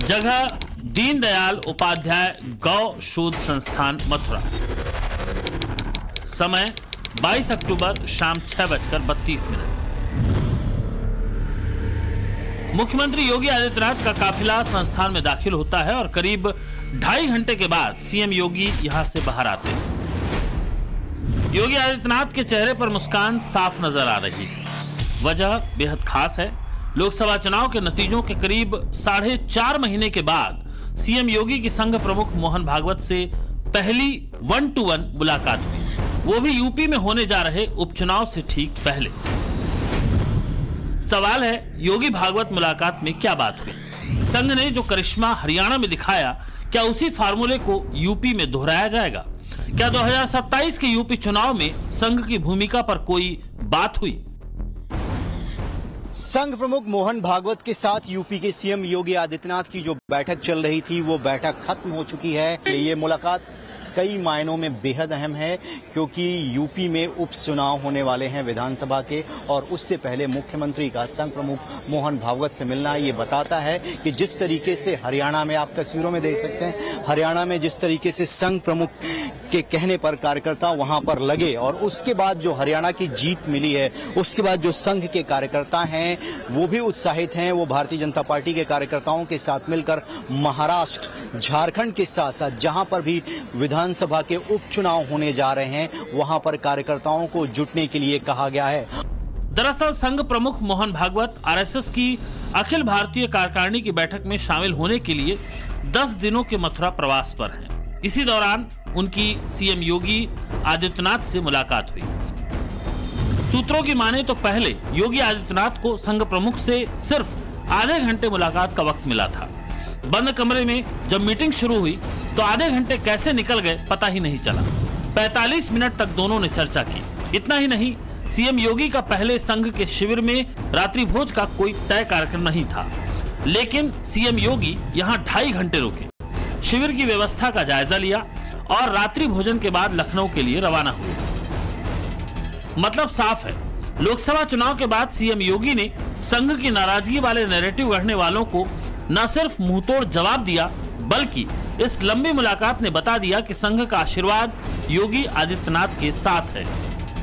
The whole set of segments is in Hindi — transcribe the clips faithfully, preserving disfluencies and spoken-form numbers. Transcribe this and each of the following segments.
जगह दीनदयाल उपाध्याय गौ शोध संस्थान मथुरा। समय बाईस अक्टूबर शाम छह बजकर बत्तीस मिनट। मुख्यमंत्री योगी आदित्यनाथ का काफिला संस्थान में दाखिल होता है और करीब ढाई घंटे के बाद सीएम योगी यहां से बाहर आते हैं। योगी आदित्यनाथ के चेहरे पर मुस्कान साफ नजर आ रही है। वजह बेहद खास है। लोकसभा चुनाव के नतीजों के करीब साढ़े चार महीने के बाद सीएम योगी की संघ प्रमुख मोहन भागवत से पहली वन टू वन मुलाकात हुई, वो भी यूपी में होने जा रहे उपचुनाव से ठीक पहले। सवाल है, योगी भागवत मुलाकात में क्या बात हुई? संघ ने जो करिश्मा हरियाणा में दिखाया, क्या उसी फार्मूले को यूपी में दोहराया जाएगा? क्या दो हज़ार सत्ताईस के यूपी चुनाव में संघ की भूमिका पर कोई बात हुई? संघ प्रमुख मोहन भागवत के साथ यूपी के सीएम योगी आदित्यनाथ की जो बैठक चल रही थी, वो बैठक खत्म हो चुकी है। ये मुलाकात कई मायनों में बेहद अहम है, क्योंकि यूपी में उपचुनाव होने वाले हैं विधानसभा के, और उससे पहले मुख्यमंत्री का संघ प्रमुख मोहन भागवत से मिलना ये बताता है कि जिस तरीके से हरियाणा में, आप तस्वीरों में देख सकते हैं, हरियाणा में जिस तरीके से संघ प्रमुख के कहने पर कार्यकर्ता वहां पर लगे, और उसके बाद जो हरियाणा की जीत मिली है, उसके बाद जो संघ के कार्यकर्ता हैं वो भी उत्साहित हैं। वो भारतीय जनता पार्टी के कार्यकर्ताओं के साथ मिलकर महाराष्ट्र, झारखंड के साथ साथ जहां पर भी विधानसभा के उपचुनाव होने जा रहे हैं, वहां पर कार्यकर्ताओं को जुटने के लिए कहा गया है। दरअसल संघ प्रमुख मोहन भागवत आरएसएस की अखिल भारतीय कार्यकारिणी की बैठक में शामिल होने के लिए दस दिनों के मथुरा प्रवास पर हैं। इसी दौरान उनकी सीएम योगी आदित्यनाथ से मुलाकात हुई। सूत्रों की माने तो पहले योगी आदित्यनाथ को संघ प्रमुख से सिर्फ आधे घंटे मुलाकात का वक्त मिला था। बंद कमरे में जब मीटिंग शुरू हुई तो आधे घंटे कैसे निकल गए पता ही नहीं चला। पैंतालीस मिनट तक दोनों ने चर्चा की। इतना ही नहीं, सीएम योगी का पहले संघ के शिविर में रात्रि भोज का कोई तय कार्यक्रम नहीं था, लेकिन सीएम योगी यहां ढाई घंटे रुके, शिविर की व्यवस्था का जायजा लिया और रात्रि भोजन के बाद लखनऊ के लिए रवाना हुए। मतलब साफ है, लोकसभा चुनाव के बाद सीएम योगी ने संघ की नाराजगी वाले नैरेटिव गढ़ने वालों को न सिर्फ मुंहतोड़ जवाब दिया, बल्कि इस लंबी मुलाकात ने बता दिया कि संघ का आशीर्वाद योगी आदित्यनाथ के साथ है।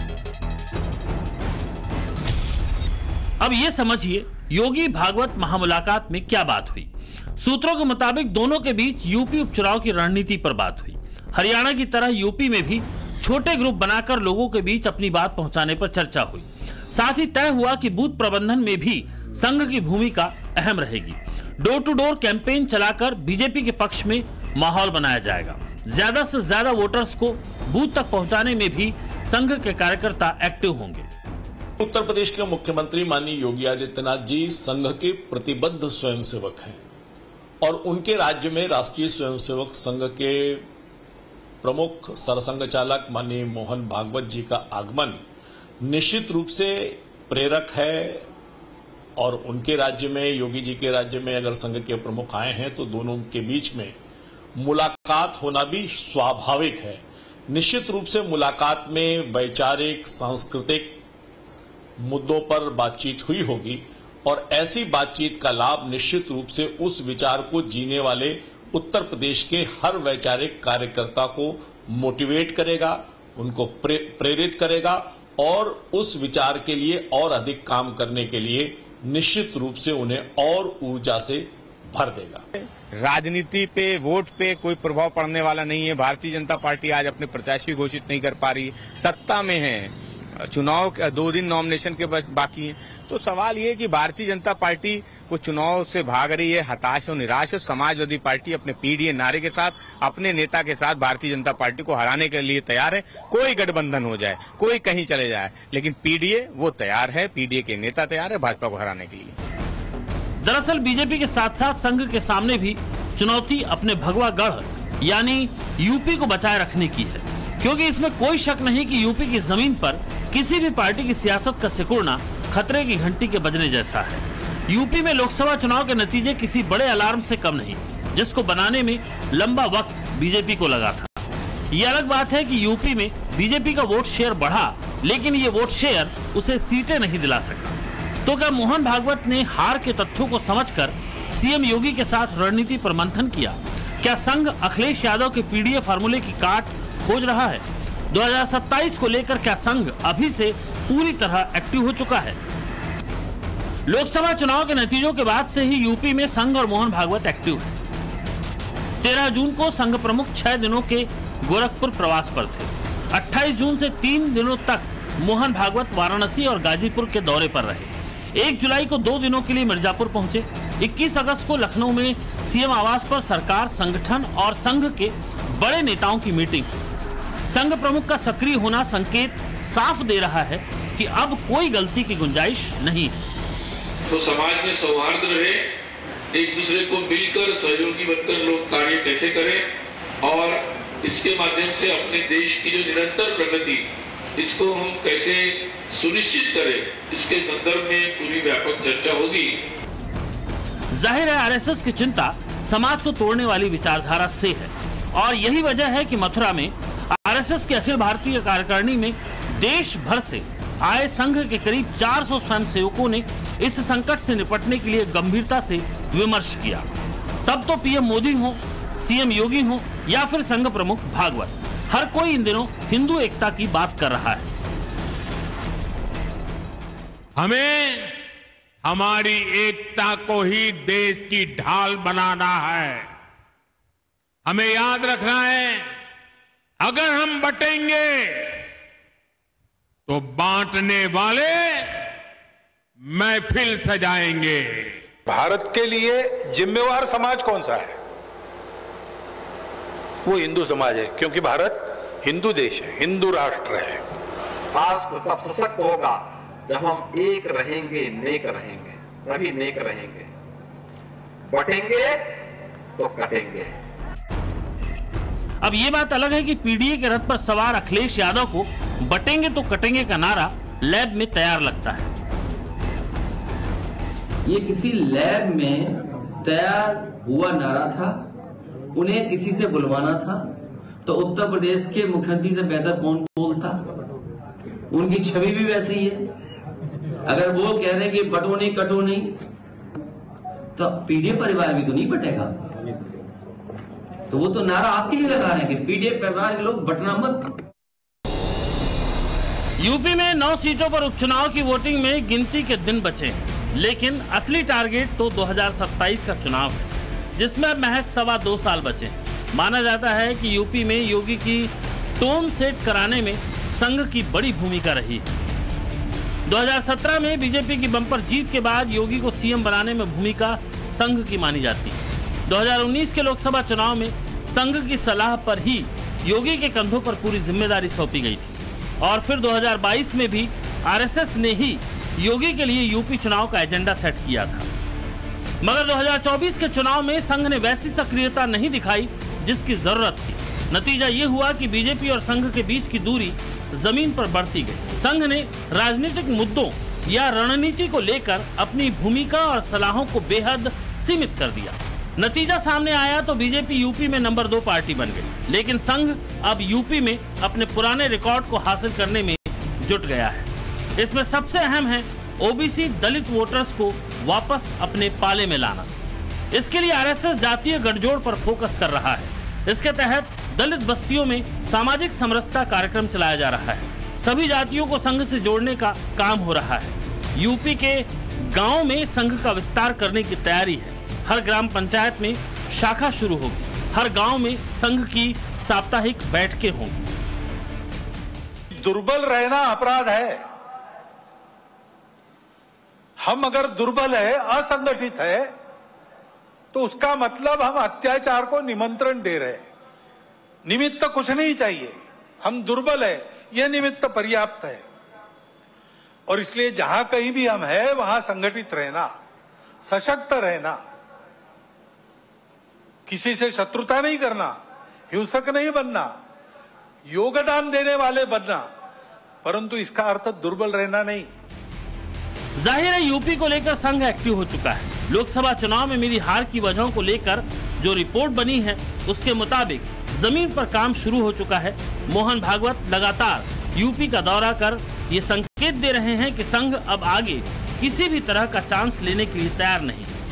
अब ये समझिए योगी भागवत महामुलाकात में क्या बात हुई। सूत्रों के मुताबिक दोनों के बीच यूपी उपचुनाव की रणनीति पर बात हुई। हरियाणा की तरह यूपी में भी छोटे ग्रुप बनाकर लोगों के बीच अपनी बात पहुंचाने पर चर्चा हुई। साथ ही तय हुआ कि बूथ प्रबंधन में भी संघ की भूमिका अहम रहेगी। डोर टू डोर कैंपेन चलाकर बीजेपी के पक्ष में माहौल बनाया जाएगा। ज्यादा से ज्यादा वोटर्स को बूथ तक पहुंचाने में भी संघ के कार्यकर्ता एक्टिव होंगे। उत्तर प्रदेश के मुख्यमंत्री माननीय योगी आदित्यनाथ जी संघ के प्रतिबद्ध स्वयंसेवक हैं और उनके राज्य में राष्ट्रीय स्वयंसेवक संघ के प्रमुख सरसंघ चालक माननीय मोहन भागवत जी का आगमन निश्चित रूप से प्रेरक है। और उनके राज्य में, योगी जी के राज्य में अगर संघ के प्रमुख आए हैं तो दोनों के बीच में मुलाकात होना भी स्वाभाविक है। निश्चित रूप से मुलाकात में वैचारिक, सांस्कृतिक मुद्दों पर बातचीत हुई होगी और ऐसी बातचीत का लाभ निश्चित रूप से उस विचार को जीने वाले उत्तर प्रदेश के हर वैचारिक कार्यकर्ता को मोटिवेट करेगा, उनको प्रे, प्रेरित करेगा और उस विचार के लिए और अधिक काम करने के लिए निश्चित रूप से उन्हें और ऊर्जा से भर देगा। राजनीति पे, वोट पे कोई प्रभाव पड़ने वाला नहीं है। भारतीय जनता पार्टी आज अपने प्रत्याशी घोषित नहीं कर पा रही, सत्ता में है, चुनाव दो दिन नॉमिनेशन के बाकी हैं। तो सवाल ये है कि भारतीय जनता पार्टी को चुनाव से भाग रही है, हताश और निराश है। समाजवादी पार्टी अपने पीडीए नारे के साथ, अपने नेता के साथ भारतीय जनता पार्टी को हराने के लिए तैयार है। कोई गठबंधन हो जाए, कोई कहीं चले जाए, लेकिन पीडीए वो तैयार है, पीडीए के नेता तैयार है भाजपा को हराने के लिए। दरअसल बीजेपी के साथ साथ संघ के सामने भी चुनौती अपने भगवा गढ़ यानी यूपी को बचाए रखने की है, क्योंकि इसमें कोई शक नहीं कि यूपी की जमीन पर किसी भी पार्टी की सियासत का सिकुड़ना खतरे की घंटी के बजने जैसा है। यूपी में लोकसभा चुनाव के नतीजे किसी बड़े अलार्म से कम नहीं, जिसको बनाने में लंबा वक्त बीजेपी को लगा था। ये अलग बात है कि यूपी में बीजेपी का वोट शेयर बढ़ा, लेकिन ये वोट शेयर उसे सीटें नहीं दिला सका। तो क्या मोहन भागवत ने हार के तथ्यों को समझकर सीएम योगी के साथ रणनीति पर मंथन किया। क्या संघ अखिलेश यादव के पीडीए फार्मूले की काट खोज रहा है? दो हज़ार सत्ताईस को लेकर क्या संघ अभी से पूरी तरह एक्टिव हो चुका है? लोकसभा चुनाव के नतीजों के बाद से ही यूपी में संघ और मोहन भागवत एक्टिव है। तेरह जून को संघ प्रमुख छह दिनों के गोरखपुर प्रवास पर थे। अट्ठाईस जून से तीन दिनों तक मोहन भागवत वाराणसी और गाजीपुर के दौरे पर रहे। एक जुलाई को दो दिनों के लिए मिर्जापुर पहुंचे। इक्कीस अगस्त को लखनऊ में सीएम आवास पर सरकार, संगठन और संघ के बड़े नेताओं की मीटिंग। संघ प्रमुख का सक्रिय होना संकेत साफ दे रहा है कि अब कोई गलती की गुंजाइश नहीं है। तो समाज में सौहार्द रहे, एक दूसरे को मिलकर सहयोगी बनकर लोग कार्य कैसे करें और इसके माध्यम से अपने देश की जो निरंतर प्रगति, इसको हम कैसे सुनिश्चित करें, इसके संदर्भ में पूरी व्यापक चर्चा होगी। जाहिर है आरएसएस की चिंता समाज को तोड़ने वाली विचारधारा से है और यही वजह है कि मथुरा में आरएसएस के अखिल भारतीय कार्यकारिणी में देश भर से आए संघ के करीब चार सौ स्वयंसेवकों ने इस संकट से निपटने के लिए गंभीरता से विमर्श किया। तब तो पीएम मोदी हो, सीएम योगी हो या फिर संघ प्रमुख भागवत, हर कोई इन दिनों हिंदू एकता की बात कर रहा है। हमें हमारी एकता को ही देश की ढाल बनाना है। हमें याद रखना है, अगर हम बटेंगे तो बांटने वाले महफिल सजाएंगे। भारत के लिए जिम्मेवार समाज कौन सा है? वो हिंदू समाज है, क्योंकि भारत हिंदू देश है, हिंदू राष्ट्र है। राष्ट्र तब सशक्त होगा जब हम एक रहेंगे, नेक रहेंगे, तभी नेक रहेंगे। बटेंगे तो कटेंगे। अब ये बात अलग है कि पीडीए के रथ पर सवार अखिलेश यादव को बटेंगे तो कटेंगे का नारा लैब में तैयार लगता है। ये किसी लैब में तैयार हुआ नारा था, उन्हें किसी से बुलवाना था, तो उत्तर प्रदेश के मुख्यमंत्री से बेहतर कौन बोलता? उनकी छवि भी वैसे ही है। अगर वो कह रहे हैं कि बटो नहीं कटो नहीं, तो पीडीए परिवार भी तो नहीं बटेगा। तो वो तो नारा आपके लिए लगा रहे हैं कि पीडीए परिवार के लोग बटना मत। यूपी में नौ सीटों पर उपचुनाव की वोटिंग में गिनती के दिन बचे हैं, लेकिन असली टारगेट तो दो हज़ार सत्ताईस का चुनाव है, जिसमें महज सवा दो साल बचे हैं। माना जाता है कि यूपी में योगी की टोन सेट कराने में संघ की बड़ी भूमिका रही है। दो हज़ार सत्रह में बीजेपी की बम्पर जीत के बाद योगी को सीएम बनाने में भूमिका संघ की मानी जाती है। दो हज़ार उन्नीस के लोकसभा चुनाव में संघ की सलाह पर ही योगी के कंधों पर पूरी जिम्मेदारी सौंपी गई थी और फिर दो हज़ार बाईस में भी आरएसएस ने ही योगी के लिए यूपी चुनाव का एजेंडा सेट किया था। मगर दो हज़ार चौबीस के चुनाव में संघ ने वैसी सक्रियता नहीं दिखाई जिसकी जरूरत थी। नतीजा ये हुआ कि बीजेपी और संघ के बीच की दूरी जमीन पर बढ़ती गई। संघ ने राजनीतिक मुद्दों या रणनीति को लेकर अपनी भूमिका और सलाहों को बेहद सीमित कर दिया। नतीजा सामने आया तो बीजेपी यूपी में नंबर दो पार्टी बन गई, लेकिन संघ अब यूपी में अपने पुराने रिकॉर्ड को हासिल करने में जुट गया है। इसमें सबसे अहम है ओबीसी दलित वोटर्स को वापस अपने पाले में लाना। इसके लिए आरएसएस जातीय गठजोड़ पर फोकस कर रहा है। इसके तहत दलित बस्तियों में सामाजिक समरसता कार्यक्रम चलाया जा रहा है। सभी जातियों को संघ से जोड़ने का काम हो रहा है। यूपी के गांव में संघ का विस्तार करने की तैयारी है। हर ग्राम पंचायत में शाखा शुरू होगी। हर गांव में संघ की साप्ताहिक बैठकें होंगी। दुर्बल रहना अपराध है। हम अगर दुर्बल है, असंगठित है, तो उसका मतलब हम अत्याचार को निमंत्रण दे रहे हैं। निमित्त कुछ नहीं चाहिए, हम दुर्बल है, यह निमित्त पर्याप्त है। और इसलिए जहां कहीं भी हम हैं, वहां संगठित रहना, सशक्त रहना, किसी से शत्रुता नहीं करना, हिंसक नहीं बनना, योगदान देने वाले बनना, परंतु इसका अर्थ दुर्बल रहना नहीं। जाहिर है यूपी को लेकर संघ एक्टिव हो चुका है। लोकसभा चुनाव में मेरी हार की वजहों को लेकर जो रिपोर्ट बनी है, उसके मुताबिक जमीन पर काम शुरू हो चुका है। मोहन भागवत लगातार यूपी का दौरा कर ये संकेत दे रहे हैं कि संघ अब आगे किसी भी तरह का चांस लेने के लिए तैयार नहीं।